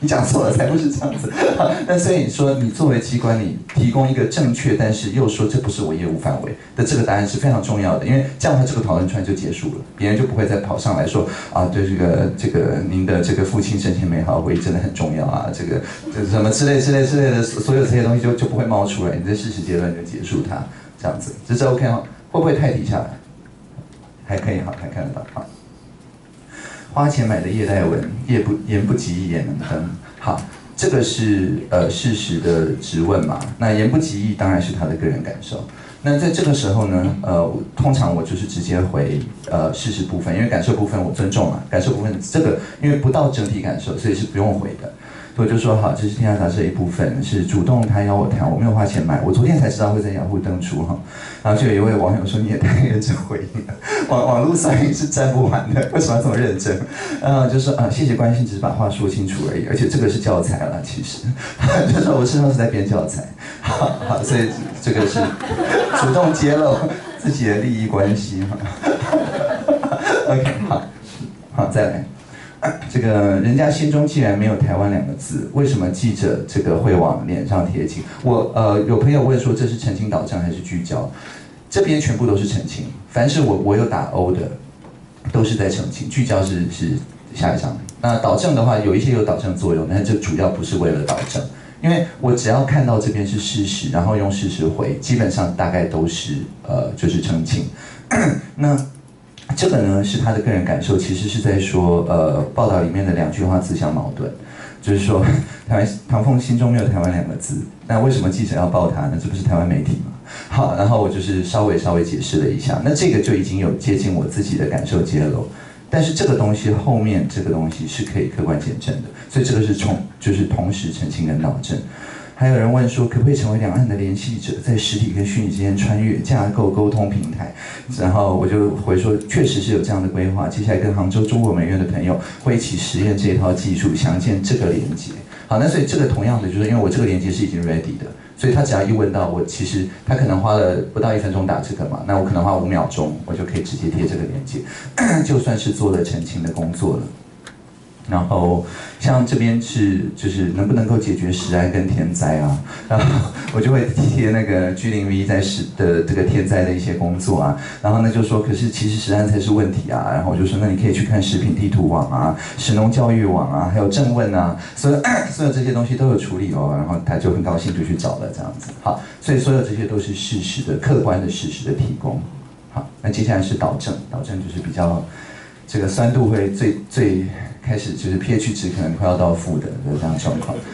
你讲错了，才不是这样子。那所以说，你作为机关，你提供一个正确，但是又说这不是我业务范围的这个答案是非常重要的，因为这样的话，这个讨论串就结束了，别人就不会再跑上来说啊，对这个您的这个父亲生前美好回忆真的很重要啊，这个什么之类的，所有这些东西就不会冒出来，你在事实阶段就结束它，这样子，这是 OK 吗？会不会太低下来？还可以哈，还看得到哈。花钱买的叶代文，言不及义也能登。好，这个是事实的质问嘛？那言不及义当然是他的个人感受。那在这个时候呢，通常我就是直接回事实部分，因为感受部分我尊重嘛，感受部分这个因为不到整体感受，所以是不用回的。所以我就说好，这是天下杂志的一部分，是主动他邀我谈，我没有花钱买，我昨天才知道会在雅虎登出哈。然后就有一位网友说你也太认真回应了，网络上也是站不完的，为什么要这么认真？就说谢谢关心，只是把话说清楚而已，而且这个是教材了，其实就说我事实上是在编教材，好，所以这个是主动揭露自己的利益关系哈。OK， 好，再来。这个人家心中既然没有台湾两个字，为什么记者这个会往脸上贴金？我有朋友问说这是澄清导正还是聚焦？这边全部都是澄清，凡是我有打 O 的，都是在澄清，聚焦是下一张。那导正的话，有一些有导正作用，但这主要不是为了导正，因为我只要看到这边是事实，然后用事实回，基本上大概都是就是澄清。那这个呢是他的个人感受，其实是在说，报道里面的2句话自相矛盾，就是说，唐凤心中没有台湾两个字，那为什么记者要报他呢？这不是台湾媒体吗？好，然后我就是稍微解释了一下，那这个就已经有接近我自己的感受揭露，但是这个东西后面这个东西是可以客观检证的，所以这个是就是同时澄清跟导正。还有人问说，可不可以成为两岸的联系者，在实体跟虚拟之间穿越架构沟通平台？然后我就回说，确实是有这样的规划。接下来跟杭州中国美院的朋友会一起实验这一套技术，详见这个连接。好，那所以这个同样的，就是因为我这个连接是已经 ready 的，所以他只要一问到我，其实他可能花了不到1分钟打这个嘛，那我可能花5秒钟，我就可以直接贴这个连接，就算是做了澄清的工作了。然后像这边就是能不能够解决食安跟天灾啊，然后我就会贴那个G0V在这个天灾的一些工作啊，然后呢就说可是其实食安才是问题啊，然后我就说那你可以去看食品地图网啊、食农教育网啊，还有正问啊，所有这些东西都有处理哦，然后他就很高兴就去找了这样子。好，所以所有这些都是事实的客观的事实的提供。好，那接下来是导正就是比较这个酸度会最开始就是 pH 值可能快要到负的这样状况。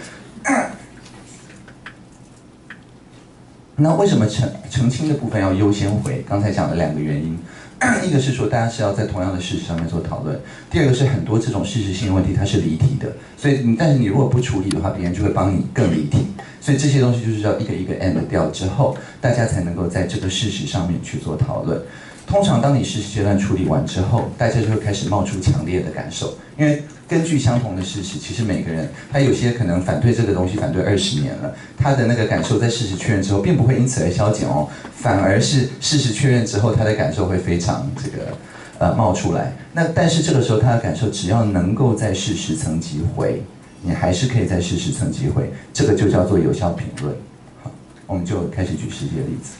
那为什么澄清的部分要优先回？刚才讲了2个原因，一个是说大家是要在同样的事实上面做讨论，第二个是很多这种事实性的问题它是离题的，所以但是你如果不处理的话，别人就会帮你更离题，所以这些东西就是要一个一个 end 掉之后，大家才能够在这个事实上面去做讨论。通常当你事实阶段处理完之后，大家就会开始冒出强烈的感受，因为根据相同的事实，其实每个人他有些可能反对这个东西反对20年了，他的那个感受在事实确认之后，并不会因此而消减哦，反而是事实确认之后，他的感受会非常这个冒出来。那但是这个时候他的感受只要能够在事实层级回，你还是可以在事实层级回，这个就叫做有效评论。好，我们就开始举实际的例子。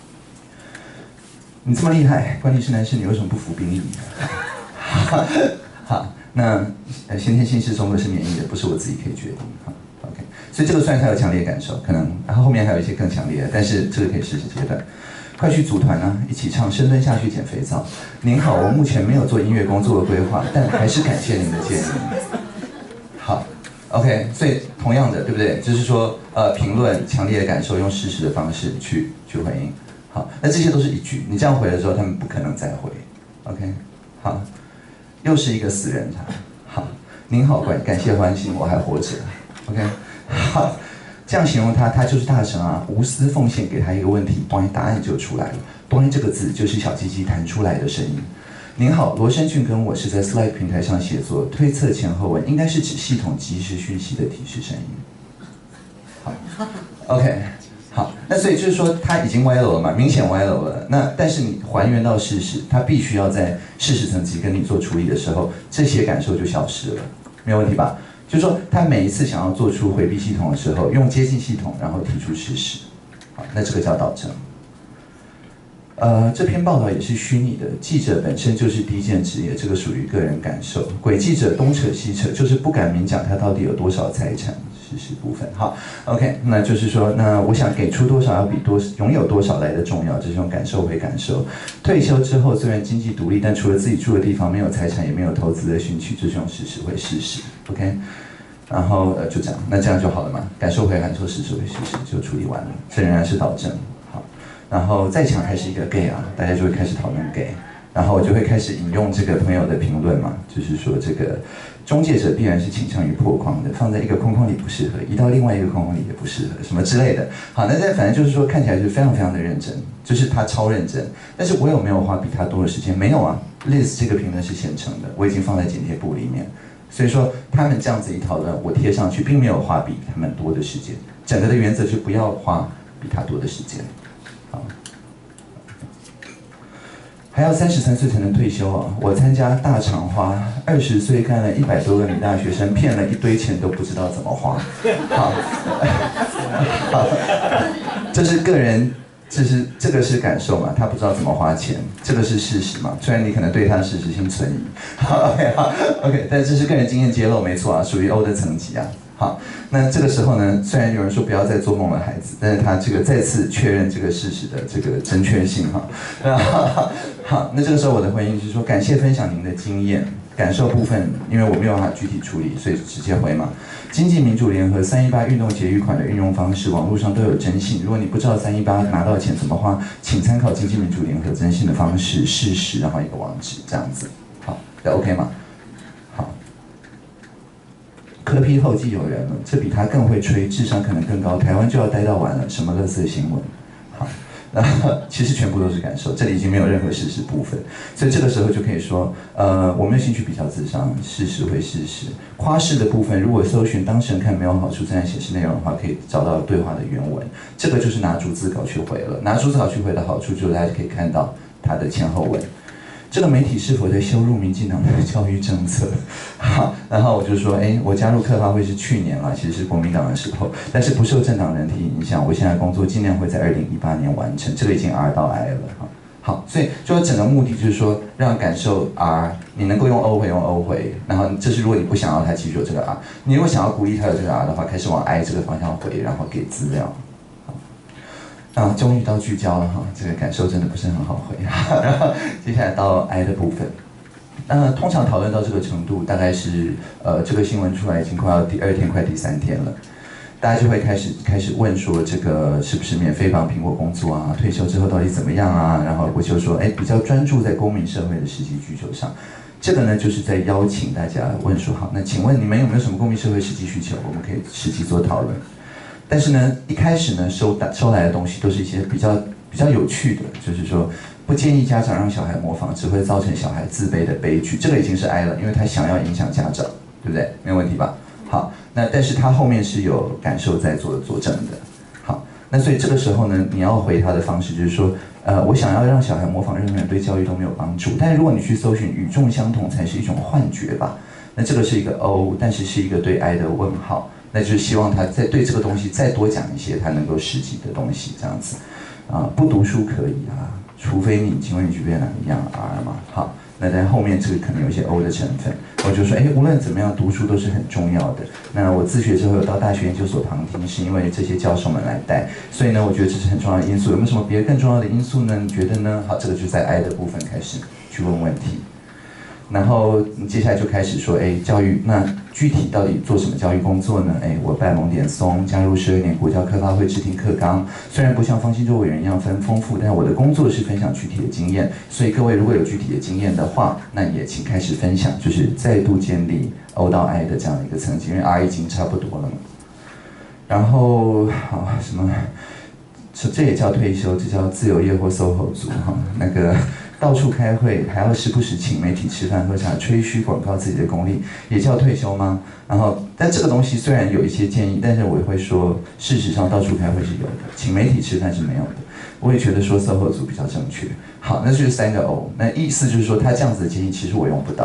你这么厉害，关你是男士，你为什么不服兵役？好，那先天性是中的是免疫的，不是我自己可以决定。好 ，OK， 所以这个虽然他有强烈感受，可能然后后面还有一些更强烈的，但是这个可以事实阶段。快去组团啊，一起唱深蹲下去捡肥皂。您好，我目前没有做音乐工作的规划，但还是感谢您的建议。好 ，OK， 所以同样的，对不对？就是说评论强烈的感受，用事实的方式去回应。好，那这些都是一句，你这样回了之后，他们不可能再回。OK， 好，又是一个死人茶。好，您好，感谢欢心，我还活着。OK， 好，这样形容他，他就是大神啊，无私奉献，给他一个问题，咚，答案就出来了。咚这个字就是小鸡鸡弹出来的声音。您好，罗生俊跟我是在 Slack 平台上写作，推测前后文应该是指系统即时讯息的提示声音。好 ，OK。好，那所以就是说他已经歪楼了嘛，明显歪楼了。那但是你还原到事实，他必须要在事实层级跟你做处理的时候，这些感受就消失了，没有问题吧？ 就是说他每一次想要做出回避系统的时候，用接近系统，然后提出事实，好，那这个叫导正。这篇报道也是虚拟的，记者本身就是低贱职业，这个属于个人感受。鬼记者东扯西扯，就是不敢明讲他到底有多少财产，事实部分。好 ，OK， 那就是说，那我想给出多少要比拥有多少来的重要，这是用感受回感受。退休之后虽然经济独立，但除了自己住的地方，没有财产，也没有投资的兴趣，就是用事实回事实。OK， 然后就这样，那这样就好了嘛？感受回感受，事实回事实就处理完了，这仍然是导正。然后再强还是一个 gay 啊，大家就会开始讨论 gay， 然后我就会开始引用这个朋友的评论嘛，就是说这个中介者必然是倾向于破框的，放在一个框框里不适合，移到另外一个框框里也不适合，什么之类的。好，那反正就是说看起来是非常非常的认真，就是他超认真。但是我有没有花比他多的时间？没有啊 ，Liz 这个评论是现成的，我已经放在剪贴簿里面。所以说他们这样子一讨论，我贴上去并没有花比他们多的时间。整个的原则是不要花比他多的时间。还要33岁才能退休啊！我参加大厂花，20岁干了100多个女大学生，骗了一堆钱都不知道怎么花。好，好，这是个人，这个是感受嘛？他不知道怎么花钱，这个是事实嘛？虽然你可能对他的事实性存疑。好 ，OK， 但这是个人经验揭露，没错啊，属于 O 的层级啊。好，那这个时候呢，虽然有人说不要再做梦了，孩子，但是他这个再次确认这个事实的这个正确性哈。好，那这个时候我的回应是说，感谢分享您的经验，感受部分，因为我没有办法具体处理，所以直接回嘛。经济民主联合318运动节余款的运用方式，网络上都有征信。如果你不知道318拿到钱怎么花，请参考经济民主联合征信的方式，事实，然后一个网址，这样子。好，这 OK 吗？柯 P 后继有人了，这比他更会吹，智商可能更高，台湾就要待到完了，什么垃圾新闻？好，那其实全部都是感受，这里已经没有任何事实部分，所以这个时候就可以说，我们有兴趣比较智商，事实会事实。夸饰的部分，如果搜寻当事人看没有好处，自然显示内容的话，可以找到对话的原文，这个就是拿逐字稿去回了。拿逐字稿去回的好处就是大家可以看到它的前后文。这个媒体是否在羞辱民进党的教育政策？好，然后我就说，我加入客发会是去年啦，其实是国民党的时候，但是不受政党人体影响。我现在工作尽量会在2018年完成，这个已经 R 到 I 了哈。好，所以就整个目的就是说，让感受 R， 你能够用 O 回用 O 回，然后这是如果你不想要它继续有这个 R， 你如果想要鼓励它有这个 R 的话，开始往 I 这个方向回，然后给资料。终于到聚焦了哈，这个感受真的不是很好回。然后接下来到 I 的部分，通常讨论到这个程度，大概是这个新闻出来已经快要第2天，快第3天了，大家就会开始问说，这个是不是免费帮苹果工作啊？退休之后到底怎么样啊？然后我就说，比较专注在公民社会的实际需求上。这个呢，就是在邀请大家问说，好，那请问你们有没有什么公民社会实际需求？我们可以实际做讨论。但是呢，一开始呢收来的东西都是一些比较有趣的，就是说不建议家长让小孩模仿，只会造成小孩自卑的悲剧。这个已经是 I 了，因为他想要影响家长，对不对？没有问题吧？好，那但是他后面是有感受在做证的。好，那所以这个时候呢，你要回他的方式就是说，我想要让小孩模仿任何人，对教育都没有帮助。但是如果你去搜寻与众相同，才是一种幻觉吧？那这个是一个 O， 但是是一个对 I 的问号。那就是希望他再对这个东西再多讲一些他能够实际的东西，这样子，不读书可以啊，除非你请问你具备哪一样 R 嘛？好，那在后面这个可能有一些 O 的成分，我就说，无论怎么样，读书都是很重要的。那我自学之后有到大学研究所旁听，是因为这些教授们来带，所以呢，我觉得这是很重要的因素。有没有什么别的更重要的因素呢？你觉得呢？好，这个就在 I 的部分开始去问问题。然后接下来就开始说，教育那具体到底做什么教育工作呢？我拜蒙点松，加入12年国教科发会制定课纲，虽然不像方兴洲委员一样丰富，但我的工作是分享具体的经验，所以各位如果有具体的经验的话，那也请开始分享，就是再度建立 O 到 I 的这样的一个层级，因为 R 已经差不多了嘛。然后好什么，这也叫退休，这叫自由业或 SOHO 族哈，那个。到处开会，还要时不时请媒体吃饭喝茶，吹嘘广告自己的功力，也叫退休吗？然后，但这个东西虽然有一些建议，但是我也会说，事实上到处开会是有的，请媒体吃饭是没有的。我也觉得说 SOHO 族比较正确。好，那就是3个 O， 那意思就是说他这样子的建议其实我用不到。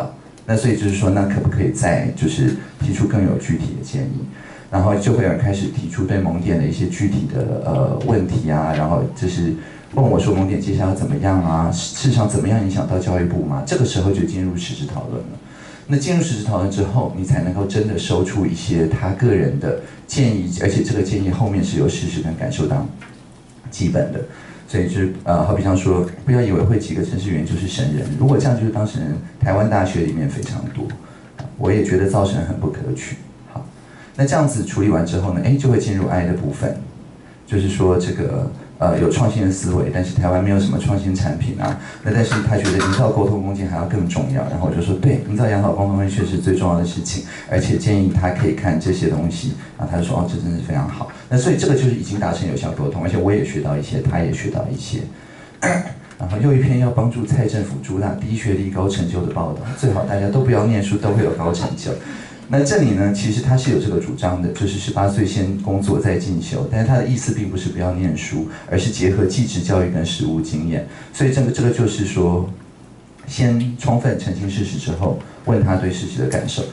那所以就是说，那可不可以再就是提出更有具体的建议？然后就会有人开始提出对蒙点的一些具体的问题啊，然后就是问我说蒙点接下来要怎么样啊？市场怎么样影响到教育部嘛？这个时候就进入实质讨论了。那进入实质讨论之后，你才能够真的收出一些他个人的建议，而且这个建议后面是由事实跟感受当基本的。所以就是好比像说，不要以为会几个程式员就是神人，如果这样就是当神人，台湾大学里面非常多，我也觉得造成很不可取。好，那这样子处理完之后呢，就会进入 I 的部分，就是说这个有创新的思维，但是台湾没有什么创新产品啊。那但是他觉得营造沟通空间还要更重要，然后我就说对，营造良好沟通空间确实是最重要的事情，而且建议他可以看这些东西。然后他就说这真是非常好。那所以这个就是已经达成有效沟通，而且我也学到一些，他也学到一些。然后又一篇要帮助蔡政府主打低学历高成就的报道，最好大家都不要念书，都会有高成就。那这里呢，其实他是有这个主张的，就是18岁先工作再进修，但是他的意思并不是不要念书，而是结合技职教育跟实务经验。所以这个就是说，先充分澄清事实之后，问他对事实的感受。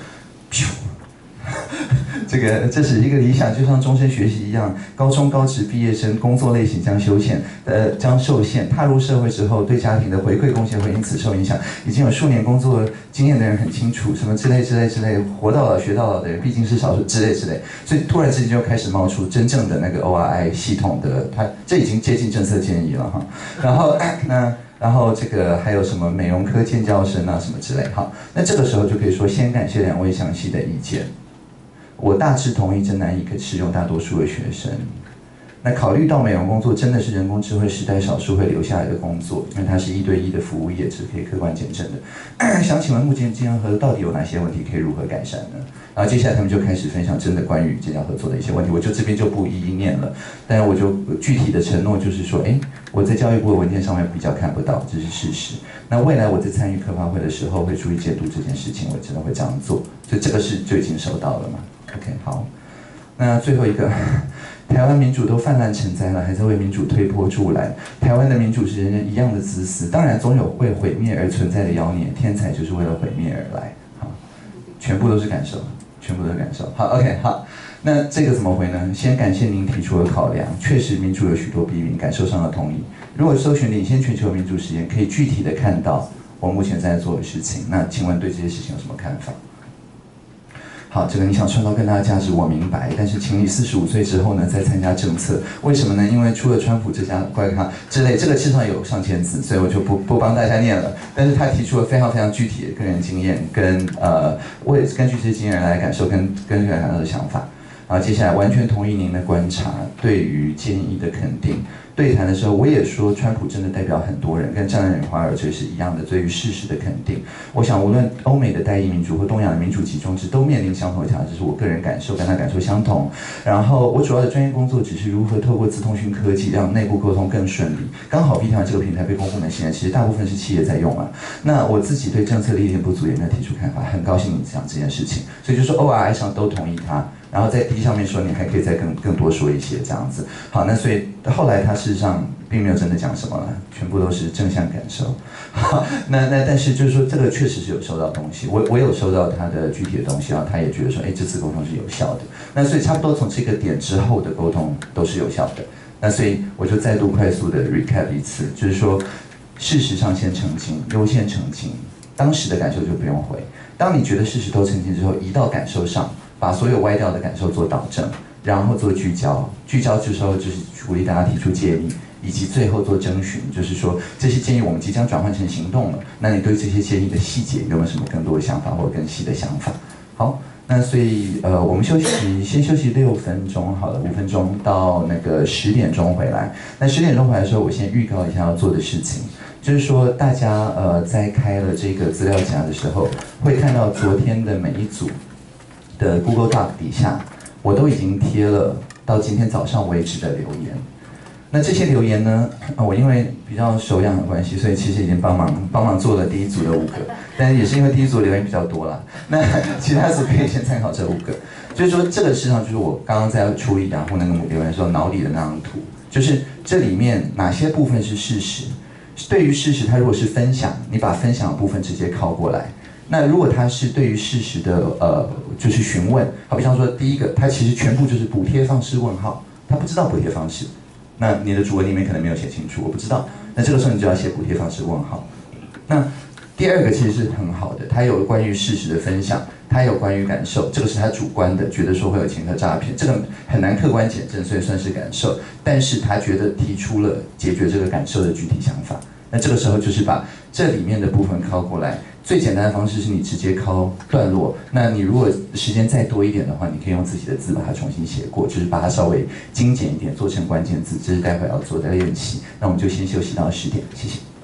这是一个理想，就像终身学习一样，高中高职毕业生工作类型将受限，踏入社会之后，对家庭的回馈贡献会因此受影响。已经有数年工作经验的人很清楚，什么之类，活到老学到老的人毕竟是少数之类，所以突然之间就开始冒出真正的那个 ORI 系统的，这已经接近政策建议了哈。然后这个还有什么美容科建教生啊什么之类，好，那这个时候就可以说先感谢2位详细的意见。我大致同意，真难以适用大多数的学生。那考虑到美容工作真的是人工智慧时代少数会留下来的工作，因为它是1对1的服务业，这是可以客观检证的。想请问目前建教合作到底有哪些问题可以如何改善呢？然后接下来他们就开始分享真的关于建教合作的一些问题，我就这边就不一一念了，但我就具体的承诺就是说，我在教育部的文件上面比较看不到，这是事实。那未来我在参与科发会的时候会注意监督这件事情，我真的会这样做，所以这个是就已经收到了嘛。OK， 好，那最后一个，台湾民主都泛滥成灾了，还在为民主推波助澜。台湾的民主是人人一样的自私，当然总有为毁灭而存在的妖孽，天才就是为了毁灭而来。好，全部都是感受，全部都是感受。好 ，OK， 好，那这个怎么回呢？先感谢您提出的考量，确实民主有许多弊病，感受上的同意。如果搜寻领先全球民主实验，可以具体的看到我目前在做的事情。那请问对这些事情有什么看法？好，这个你想创造更大的价值，我明白。但是，请你45岁之后呢，再参加政策。为什么呢？因为除了川普这家怪咖之类，这个事上有上千字，所以我就不帮大家念了。但是他提出了非常非常具体的个人经验，跟我也是根据这些经验来感受跟感到的想法。然后接下来完全同意您的观察，对于建议的肯定。对谈的时候，我也说，川普真的代表很多人，跟战人华尔这是一样的，对于事实的肯定。我想，无论欧美的代议民主或东亚的民主集中制，都面临相同的挑战，这是我个人感受，跟他感受相同。然后，我主要的专业工作只是如何透过资通讯科技让内部沟通更顺利。刚好 B 团这个平台被公部门信任，其实大部分是企业在用啊。那我自己对政策历练不足，也没有提出看法，很高兴你讲这件事情，所以就说 ORI 上都同意他。然后在 D 上面说，你还可以再更多说一些这样子。好，那所以后来他事实上并没有真的讲什么了，全部都是正向感受。好，但是就是说这个确实是有收到东西，我有收到他的具体的东西，然后他也觉得说，这次沟通是有效的。那所以差不多从这个点之后的沟通都是有效的。那所以我就再度快速的 recap 一次，就是说事实上先澄清，优先澄清，当时的感受就不用回。当你觉得事实都澄清之后，移到感受上。把所有歪掉的感受做导正，然后做聚焦。聚焦之后就是鼓励大家提出建议，以及最后做征询，就是说这些建议我们即将转换成行动了。那你对这些建议的细节有没有什么更多的想法或者更细的想法？好，那所以我们先休息6分钟好了，5分钟到那个10点钟回来。那10点钟回来的时候，我先预告一下要做的事情。就是说，大家在开了这个资料夹的时候，会看到昨天的每一组的 Google Doc 底下，我都已经贴了到今天早上为止的留言。那这些留言呢，我因为比较手痒的关系，所以其实已经帮忙做了第一组的5个，但也是因为第一组留言比较多啦。那其他组可以先参考这5个。就是说，这个实际上就是我刚刚在处理雅虎那个留言的时候脑里的那张图，就是这里面哪些部分是事实。对于事实，它如果是分享，你把分享的部分直接拷过来。 那如果他是对于事实的就是询问，好比方说第一个，他其实全部就是补贴方式问号，他不知道补贴方式，那你的主文里面可能没有写清楚，我不知道，那这个时候你就要写补贴方式问号。那第二个其实是很好的，他有关于事实的分享，他有关于感受，这个是他主观的，觉得说会有前科诈骗，这个很难客观检证，所以算是感受，但是他觉得提出了解决这个感受的具体想法。那这个时候就是把这里面的部分拷过来，最简单的方式是你直接拷段落。那你如果时间再多一点的话，你可以用自己的字把它重新写过，就是把它稍微精简一点，做成关键字，这是待会要做的练习。那我们就先休息到10点，谢谢。